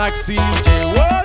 Galaxy J-World.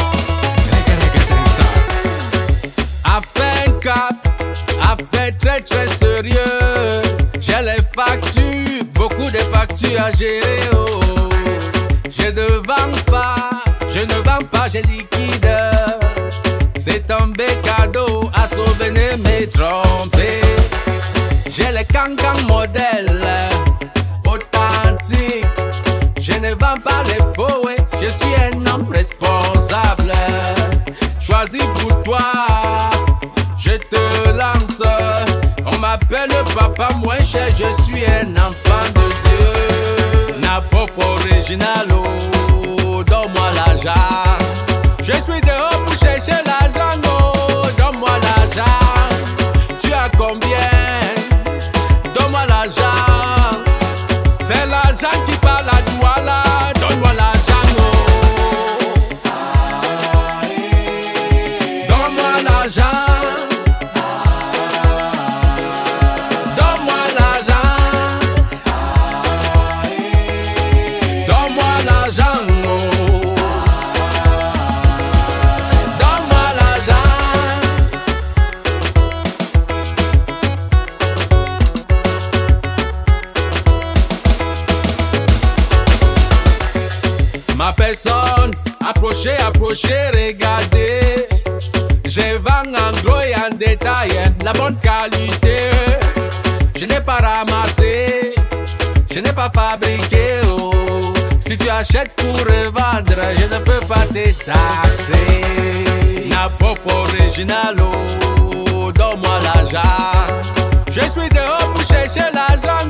Affaire cap, affaire très très sérieux. J'ai les factures, beaucoup de factures à gérer. Oh. Je ne vends pas, j'ai liquide. C'est tombé cadeau à souvenir mes trompés. J'ai les cancans modèles authentiques. Je ne vends pas les faux, ouais. Je suis un homme responsable. Choisis pour toi, je te lance. On m'appelle papa moins cher, je suis un enfant de Dieu. Na pop original, oh, donne-moi l'argent. Je suis dehors pour chercher l'argent, oh, donne-moi l'argent. Tu as combien? Donne-moi l'argent. C'est l'argent qui parle à toi là, donne-moi l'argent, oh. Donne-moi l'argent. Donne-moi l'argent. Donne-moi l'argent, oh. Donne-moi l'argent. Ma personne, approchez, regardez. Je vends en gros et en détail la bonne qualité. Je n'ai pas ramassé, je n'ai pas fabriqué. Oh. Si tu achètes pour revendre, je ne peux pas te taxer. Na pop original, oh, donne-moi l'argent. Je suis dehors pour chercher l'argent.